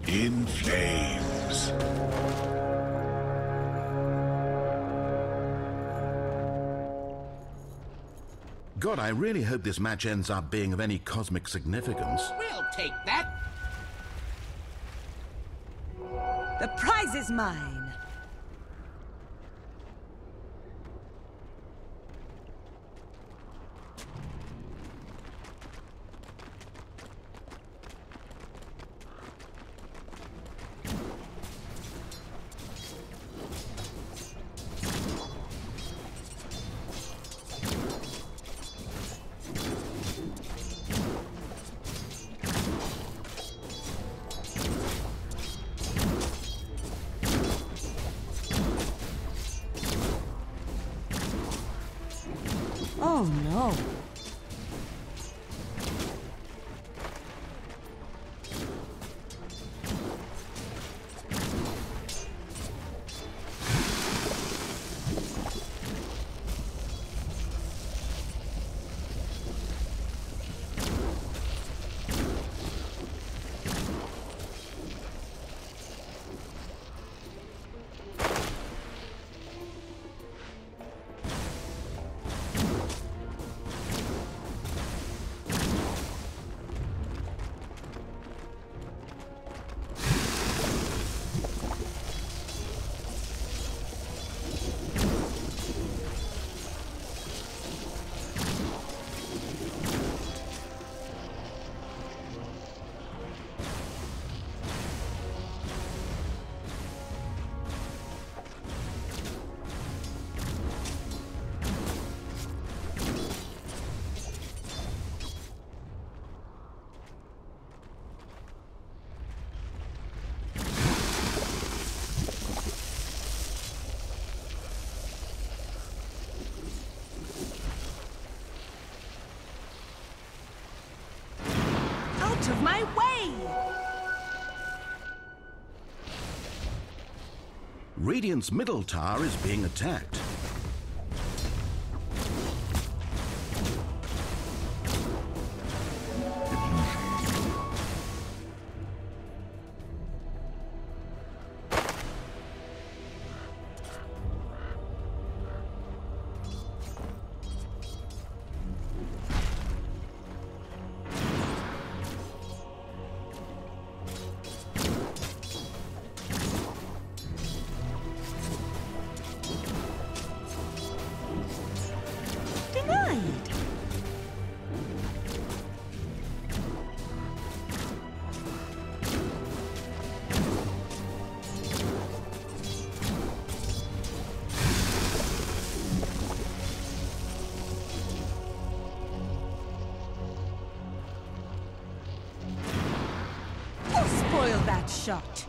In flames. God, I really hope this match ends up being of any cosmic significance. We'll take that. The prize is mine. Oh no. Out of my way! Radiant's middle tower is being attacked. Spoil that shot.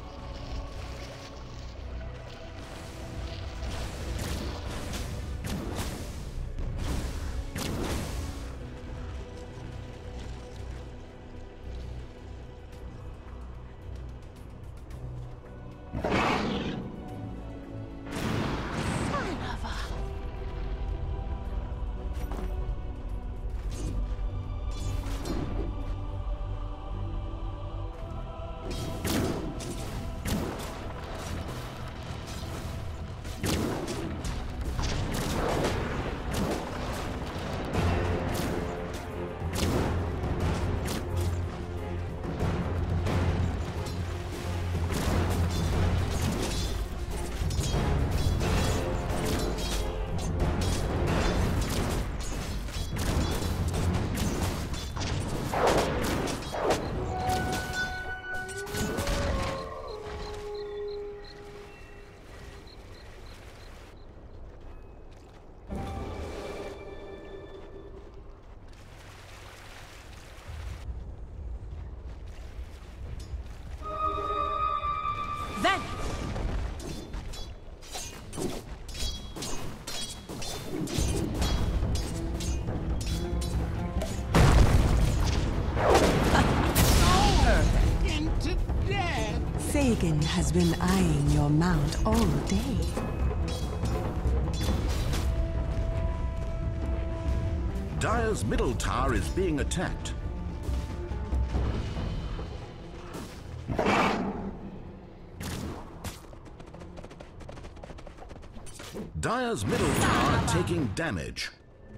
Then Into death. Sagan has been eyeing your mount all day. Dire's middle tower is being attacked. Dire's middle tower taking damage.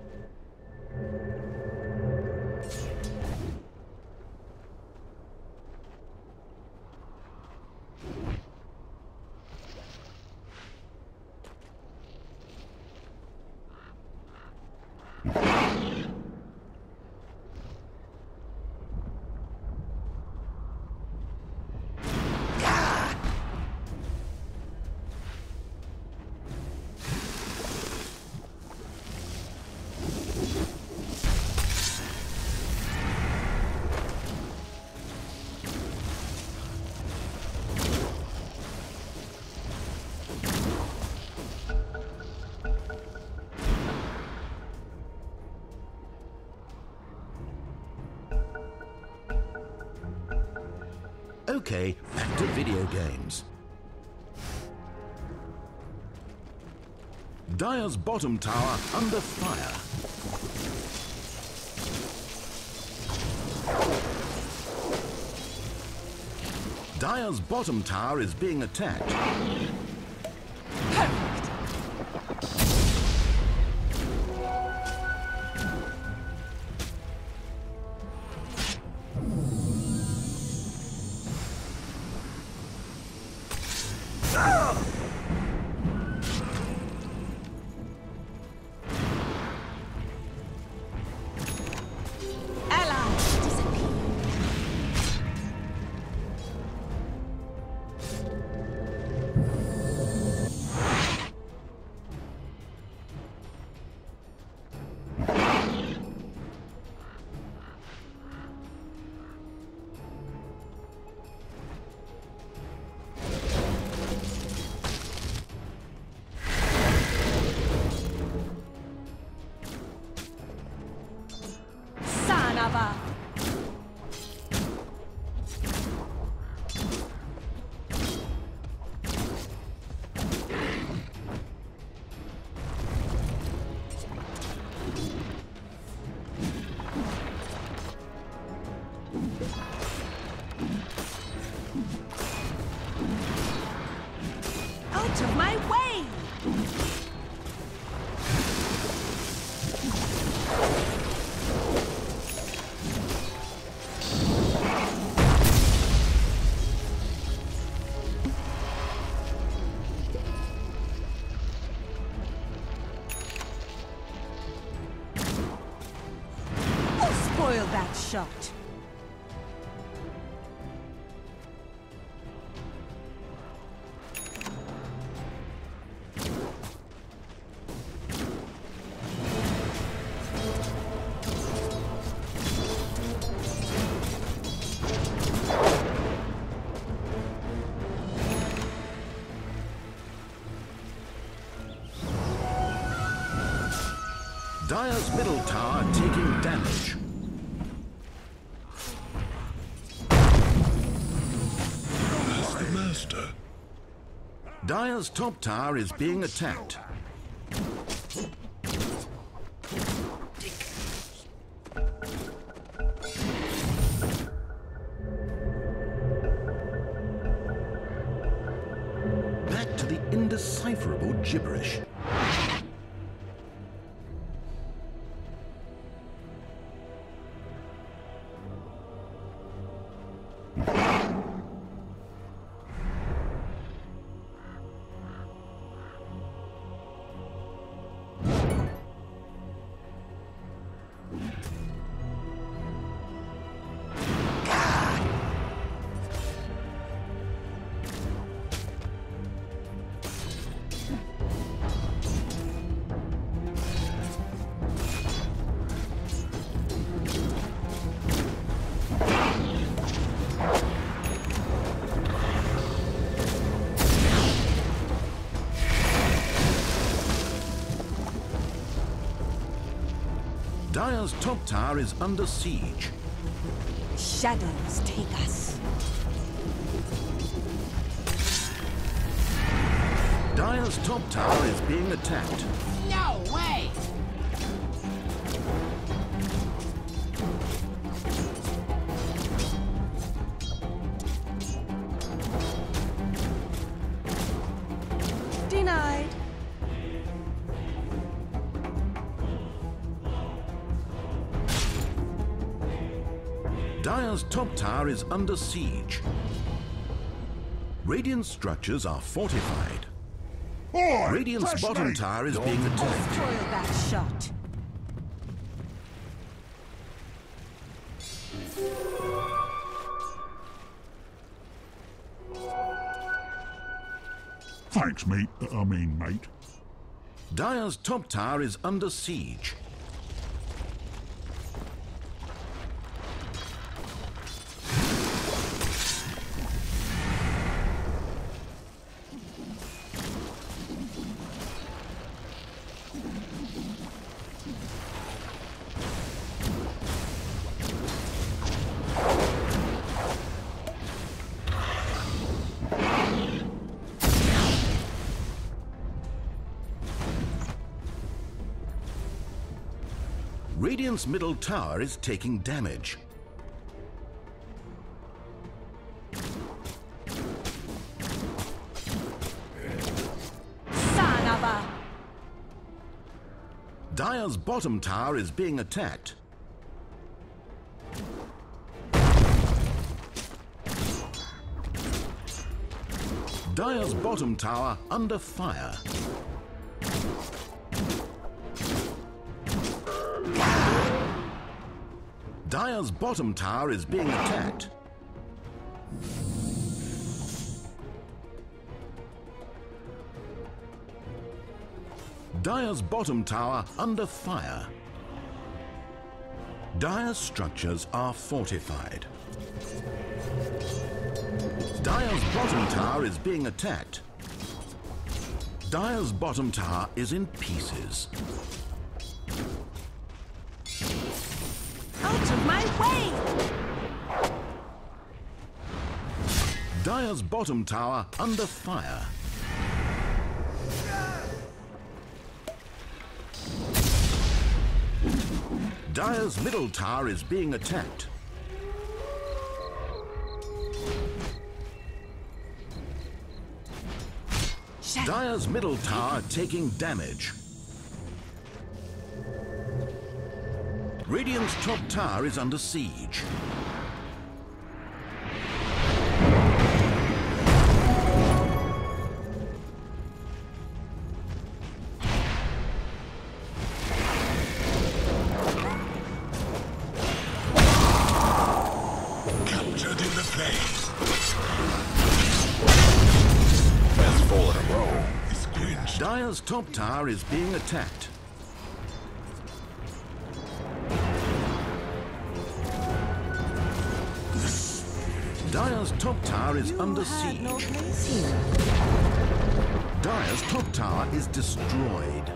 Okay, back to video games. Dire's bottom tower under fire. Dire's bottom tower is being attacked. Out of my way! Who spoiled that shot? Dire's middle tower taking damage. As the master. Dire's top tower is being attacked. Back to the indecipherable gibberish. Dire's top tower is under siege. Shadows take us. Dire's top tower is being attacked. No way! Denied. Dire's top tower is under siege. Radiant structures are fortified. Oi, Radiant's trust bottom me. tower is being attacked. Spoil that shot. Thanks, mate. Mate. Dire's top tower is under siege. Radiant's middle tower is taking damage. Son of a... Dire's bottom tower is being attacked. Dire's bottom tower under fire. Dire's bottom tower is being attacked. Dire's bottom tower under fire. Dire's structures are fortified. Dire's bottom tower is being attacked. Dire's bottom tower is in pieces. Out of my way! Dire's bottom tower under fire. Dire's middle tower is being attacked. Dire's middle tower taking damage. Radiant's top tower is under siege. Captured in the flames. Best fall in a row is quenched. Dire's top tower is being attacked. Dire's top tower is under siege. No place here. Dire's top tower is destroyed.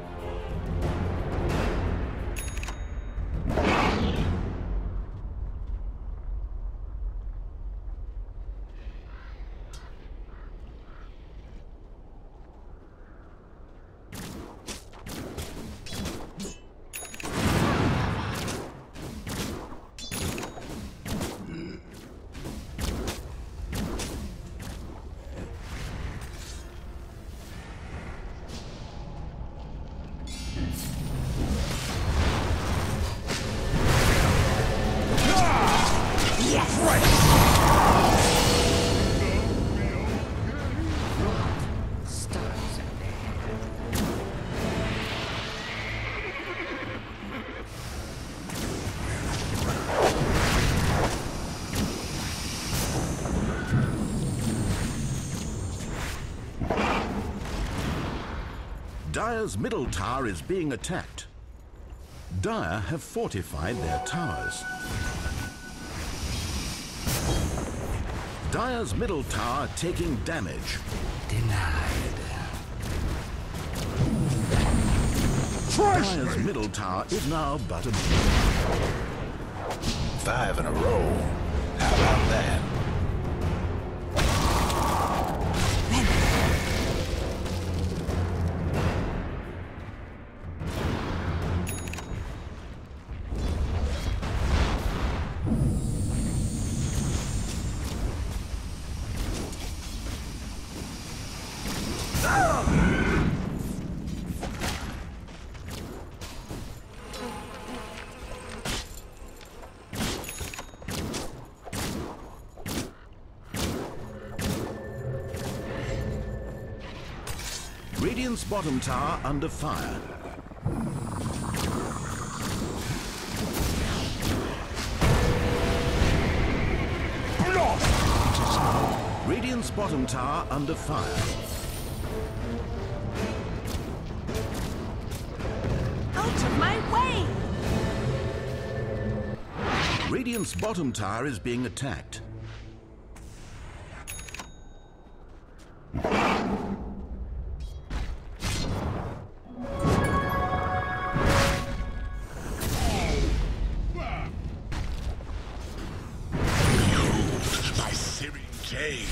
Dire's middle tower is being attacked. Dire have fortified their towers. Dire's middle tower taking damage. Denied. Dire's middle tower is now but a... 5 in a row. How about that? Radiant's bottom tower under fire. Radiant's bottom tower under fire. Out of my way! Radiant's bottom tower is being attacked. My searing gaze.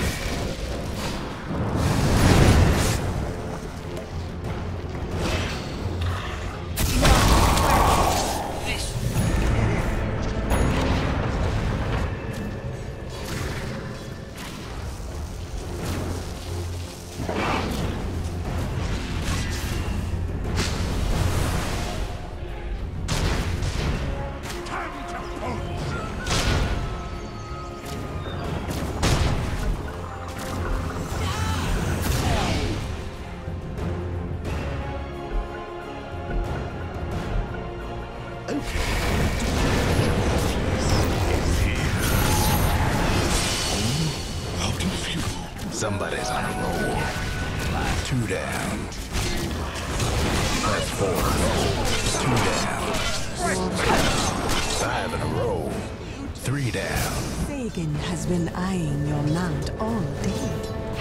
Somebody's on a roll. 2 down. That's 4 in a row. 2 down. 5 in a row. 3 down. Fagin has been eyeing your mount all day.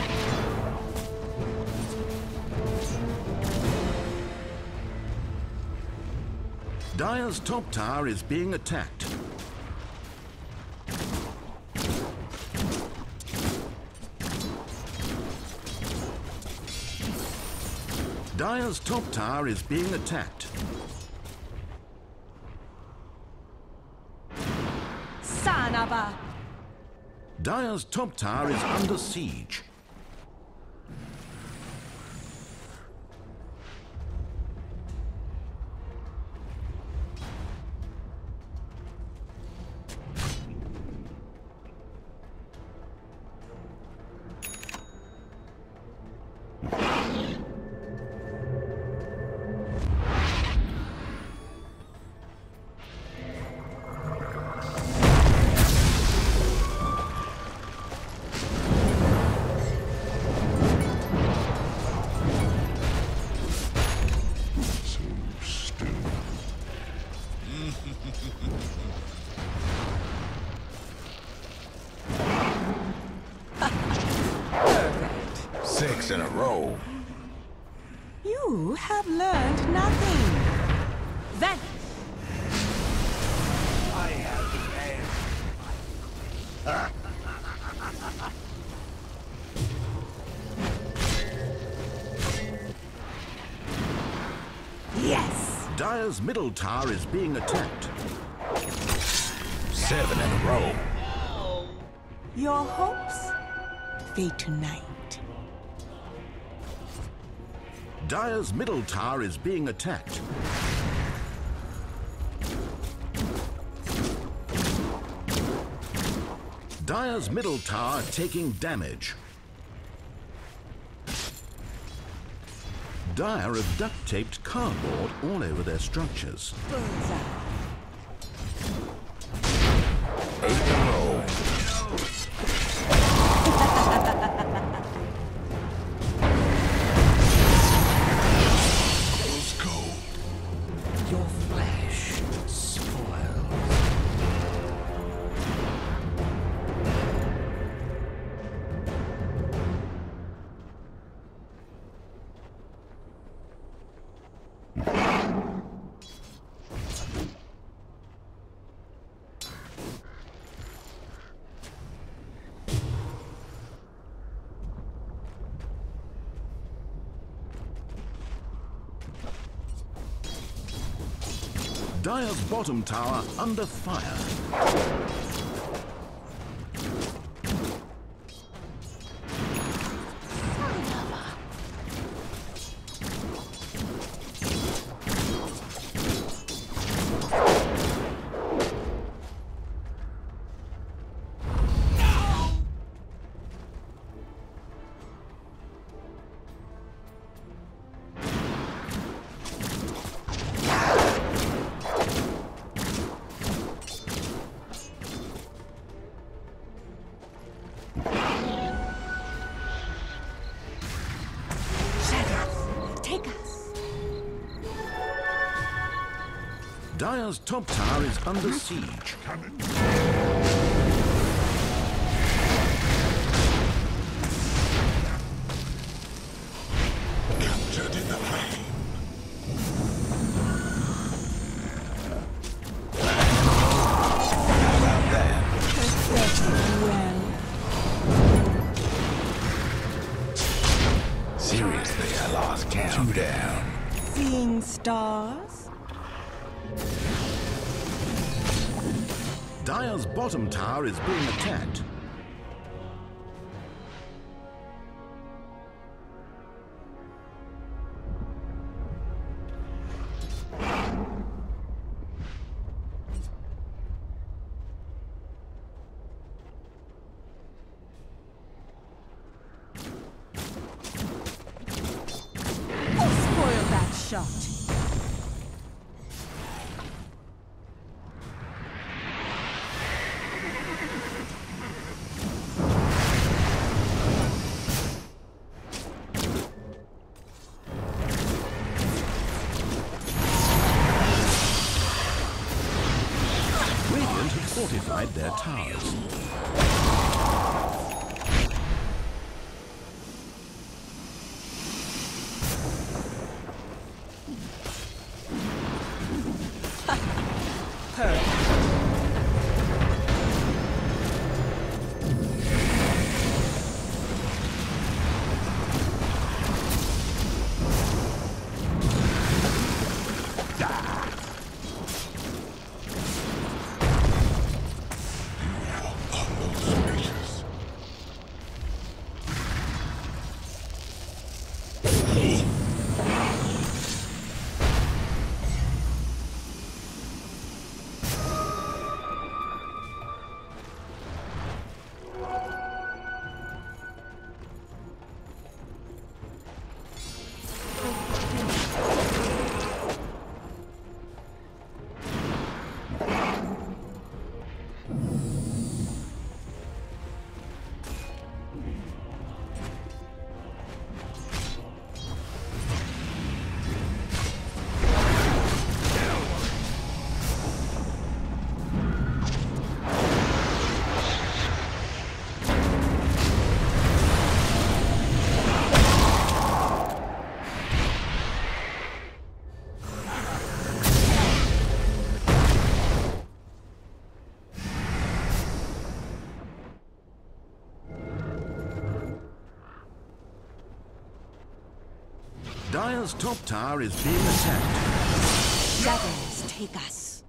Dire's top tower is being attacked. Dire's top tower is being attacked. Sanaba! Dire's top tower is under siege. Perfect. 6 in a row. You have learned nothing. Vanish! Yes! Dire's middle tower is being attacked. 7 in a row. Your hopes fade tonight. Dire's middle tower is being attacked. Dire's middle tower taking damage. Dire have duct-taped cardboard all over their structures. Bullseye. 8 in a row. Rose gold. Your flesh spoiled. Dire's bottom tower under fire. Dire's top tower is under siege. Captured in the flame. How about that? Well, Seriously, I lost count. 2 down. seeing stars? Dire's bottom tower is being attacked. Spoil that shot. Radiant have fortified their towers. Spacious. Dire's top tower is being attacked. Shadows take us.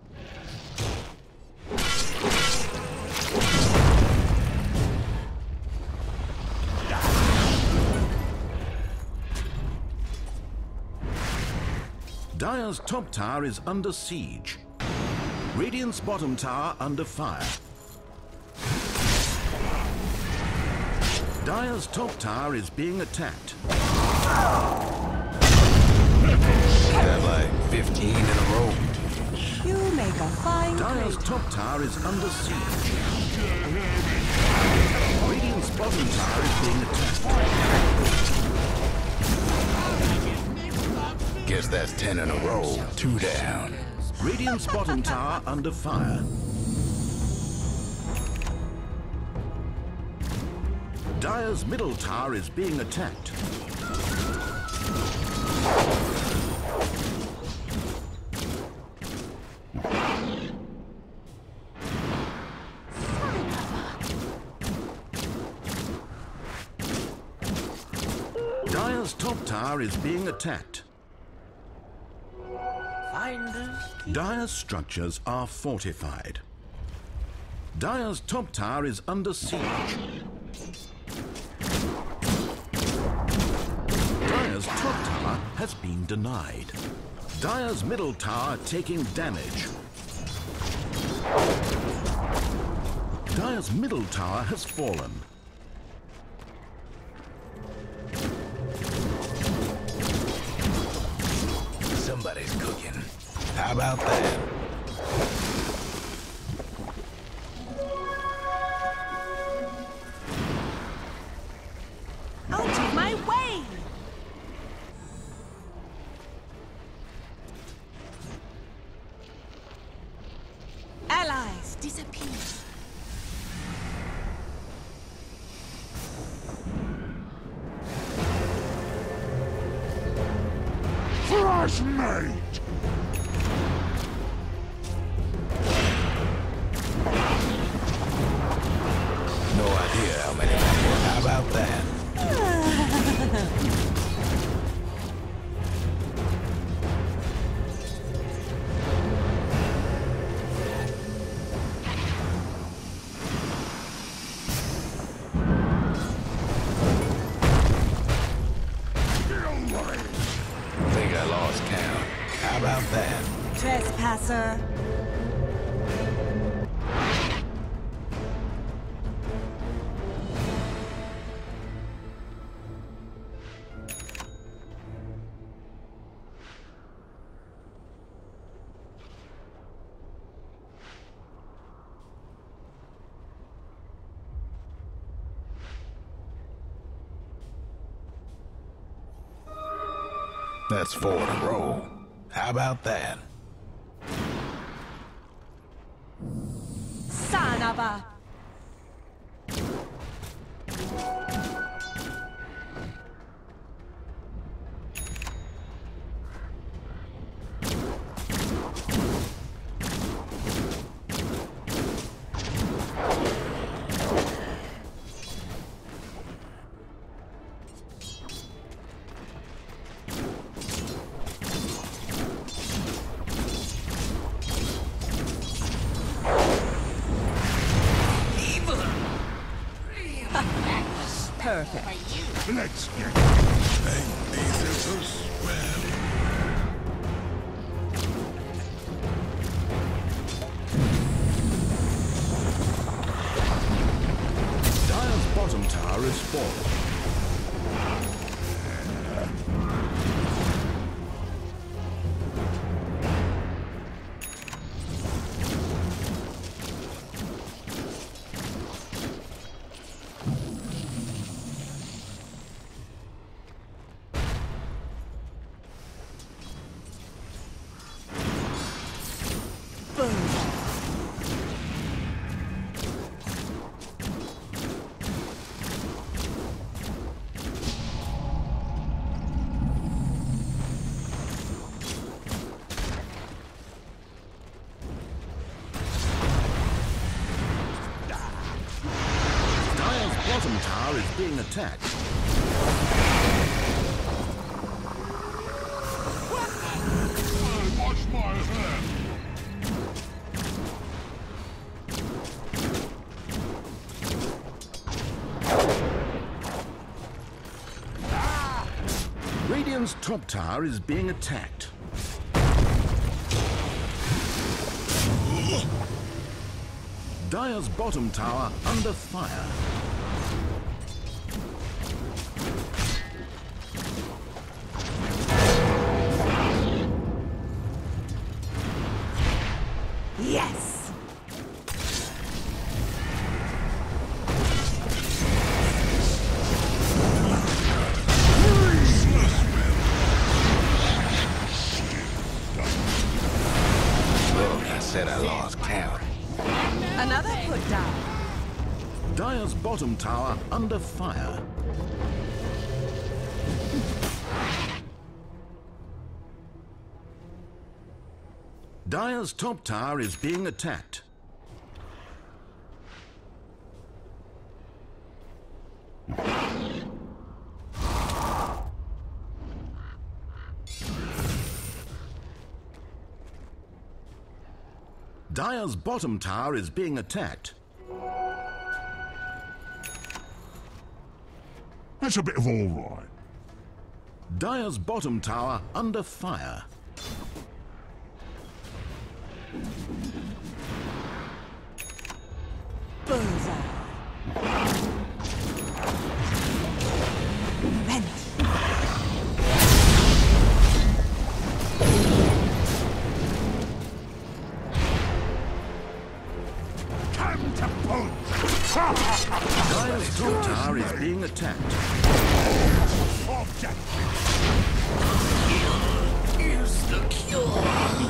Dire's top tower is under siege. Radiant's bottom tower under fire. Dire's top tower is being attacked. Got like 15 in a row. You make a fine Dire's plate. top tower is under siege. Radiant's bottom tower is being attacked. Guess that's 10 in a row. 2 down. Radiant's bottom tower under fire. Dire's middle tower is being attacked. Dire's top tower is being attacked. Dire's structures are fortified. Dire's top tower is under siege. Dire's top tower has been denied. Dire's middle tower taking damage. Dire's middle tower has fallen. Somebody's cooking. How about that? Out of my way! has made. No idea how many people. How about that? Think I lost count. How about that? Trespasser. That's 4 in a row. How about that? Son of a... Perfect. Let's get Make these is a swell. Dire's bottom tower is falling. Bottom tower is being attacked. Wash my hand. Radiant's top tower is being attacked. Dire's bottom tower under fire. Yes! Look, I said I lost count. Another put down. Dire's bottom tower under fire. Dire's top tower is being attacked. Dire's bottom tower is being attacked. That's a bit of all right. Dire's bottom tower under fire. Bullseye. Rent. Time to punch. Dire's top tower is being attacked. Object. Is the cure.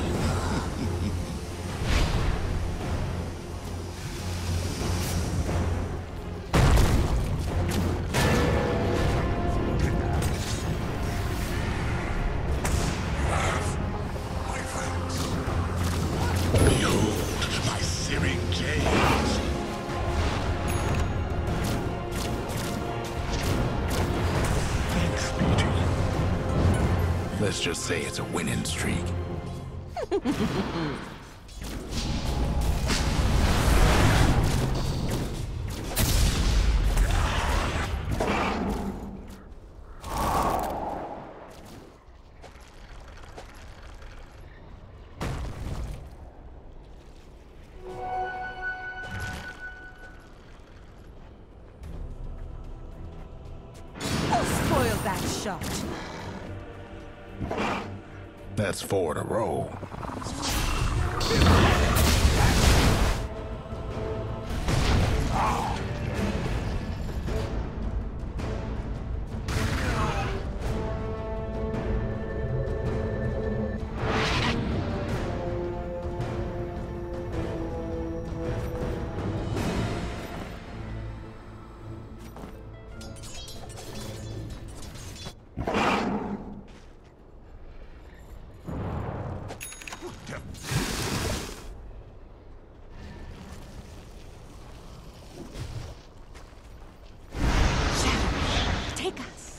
Let's just say it's a winning streak. Spoil that shot. That's 4 in a row. Take us.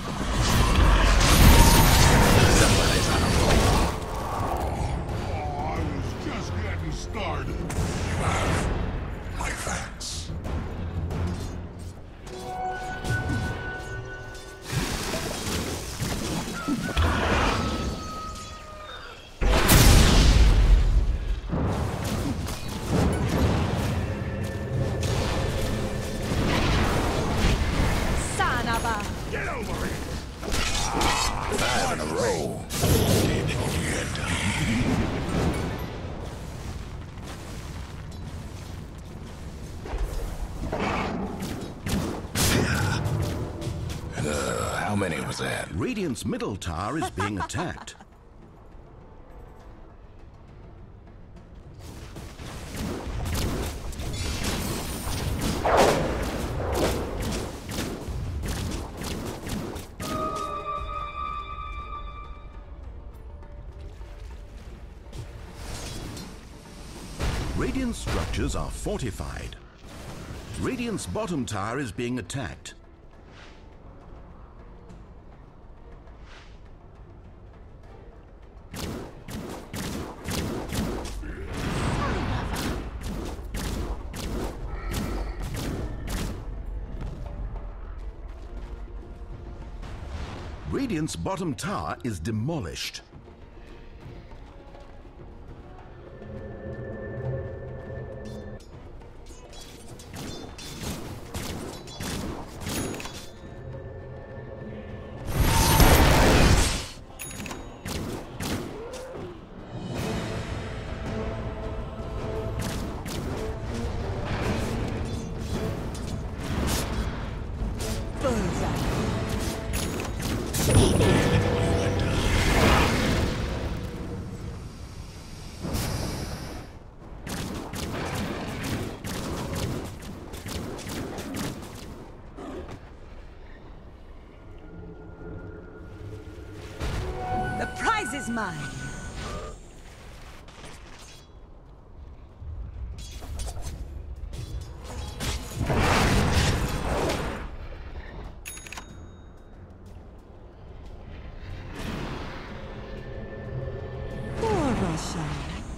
Somebody's on a roll. I was just getting started. You have my thanks. Get over here! 5 in a row. How many was that? Radiant's middle tower is being attacked. Radiant's structures are fortified. Radiant's bottom tower is being attacked. Radiant's bottom tower is demolished. The prize is mine. Poor Russia.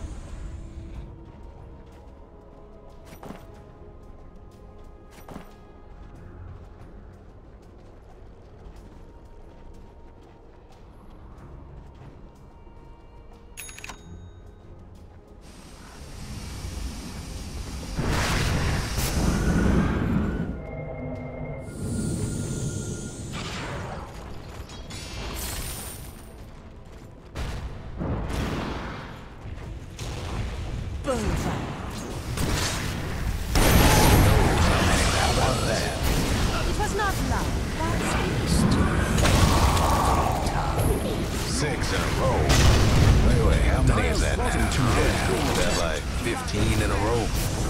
Bullseye. It was not love. That's 6 in a row. Wait, how many is that now? 2 down. Is that like 15 in a row?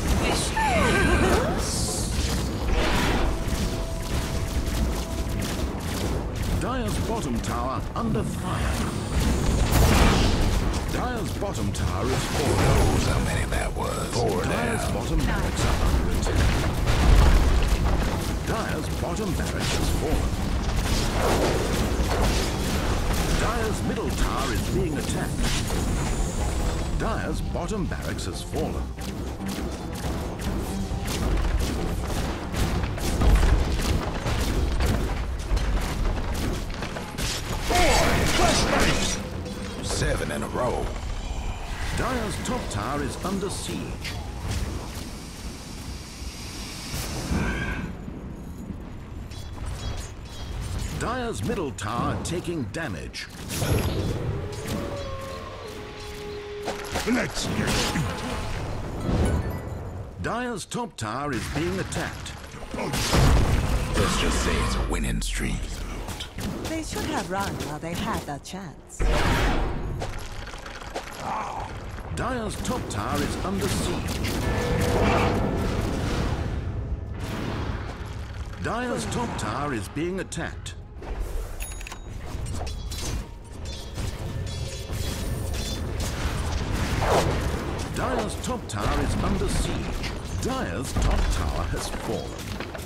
Dire's bottom tower under fire. Dire's bottom tower is Who knows how many that was? 4 Dire's down. bottom barracks are under attack. Dire's bottom barracks has fallen. Dire's middle tower is being attacked. Dire's bottom barracks has fallen. Flashbang! 7 in a row. Dire's top tower is under siege. Dire's middle tower taking damage. Let's get it. Dire's top tower is being attacked. Let's just say it's a winning streak. They should have run while they had that chance. Dire's top tower is under siege. Dire's top tower is being attacked. Dire's top tower is under siege. Dire's top tower has fallen.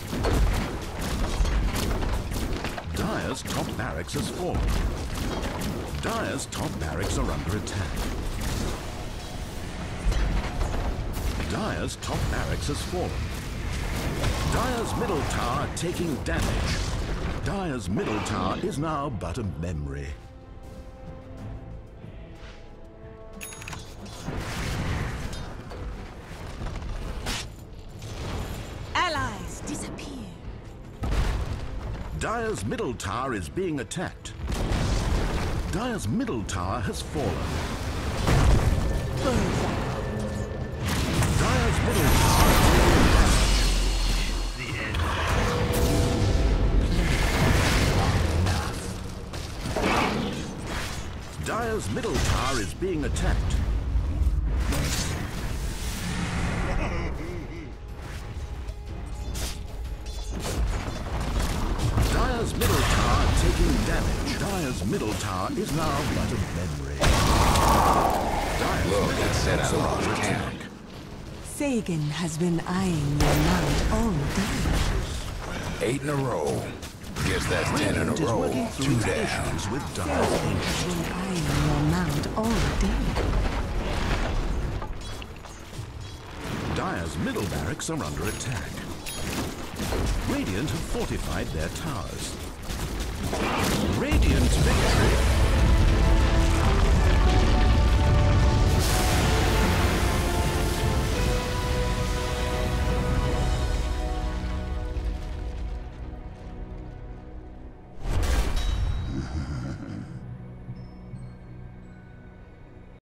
Dire's top barracks has fallen. Dire's top barracks are under attack. Dire's top barracks has fallen. Dire's middle tower taking damage. Dire's middle tower is now but a memory. Allies disappear. Dire's middle tower is being attacked. Dire's middle tower has fallen. Dire's middle tower taking damage. Dire's middle tower is being attacked. Dire's middle tower taking damage. Dire's middle tower is now but a memory. Dire's Look, middle I said I tower is lost under count. attack. Sagan has been eyeing your mount all day. 8 in a row. Guess that's 10 in a Radiant is row. working through 2 its down. issues with Sagan Dire's has been eyeing your mount all day. Dire's middle barracks are under attack. Radiant have fortified their towers. Radiant's victory